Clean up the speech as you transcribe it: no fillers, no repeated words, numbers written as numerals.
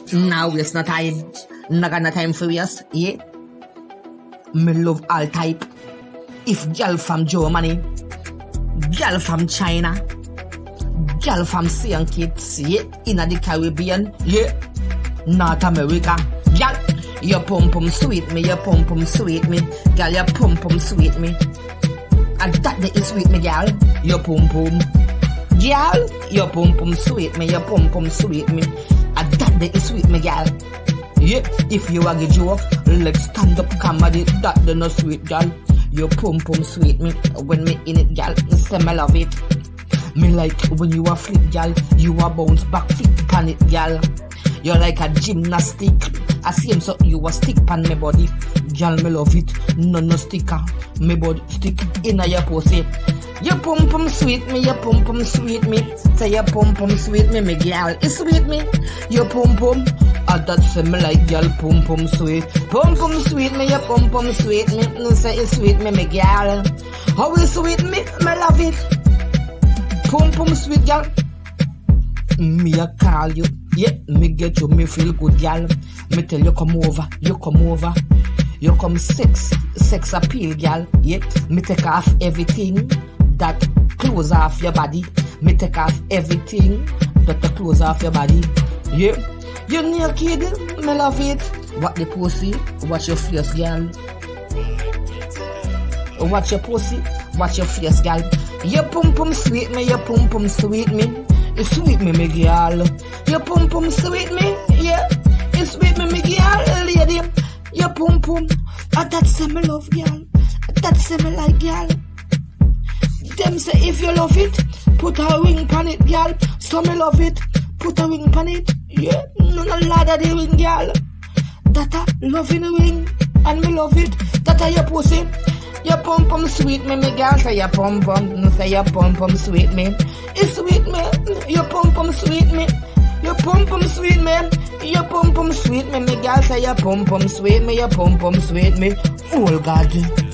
Now waste no time. Not got no time for waste, yeah? Me love all type. If girl from Germany, girl from China, girl from St. Kitts, yeah? In the Caribbean, yeah? North America, girl, your pum pum sweet me, your pum pum sweet me, girl, your pum pum sweet me. And that day is sweet me, girl, your pum pum. Girl, your pum pum sweet me, your pum pum sweet me. And that day is sweet me, girl. Yeah, if you are a joke, let's stand up comedy. That day no sweet, girl. Your pum pum sweet me. When me in it, girl, say me love it. Me like when you are flip, girl. You are bounce back, flip pan it, girl. You're like a gymnastic. I see him so you a stick pan me body. Girl, me love it. No sticker. Me body stick in your pussy. Your pum pum sweet me, your pum pum sweet me. Say your pum pum sweet me girl. It's sweet me. Your pum pum. That's me like girl pum pum sweet. Pum pum sweet me, your pum pum sweet me. No say it's sweet me girl. How is sweet me love it. Pum pum sweet girl. Me a call you. Yeah, me get you, me feel good, girl. Me tell you come over, you come over. You come sex appeal, girl. Yeah, me take off everything that close off your body. Me take off everything that close off your body. Yeah, you naked, me love it. What the pussy, watch your face, girl. Watch your pussy, watch your face, girl. Your pum pum sweet me, your pum pum sweet me. It's sweet me girl. Your pum pum sweet me, yeah. It's sweet me girl, lady. Your pum pum, that's me love, girl. That's me like, girl. Them say if you love it, put a ring on it, girl. So me love it, put a ring on it, yeah. No ladder the ring, girl. That a loving the ring, and me love it. That a your pussy. Your pum pum sweet me girl. Say your pum pum, no say your pum pum sweet me. It's sweet me, your pum pum sweet me. Your pum pum sweet me, your pum pum sweet me girl. Say your pum pum sweet me, your pum pum sweet me. Oh God.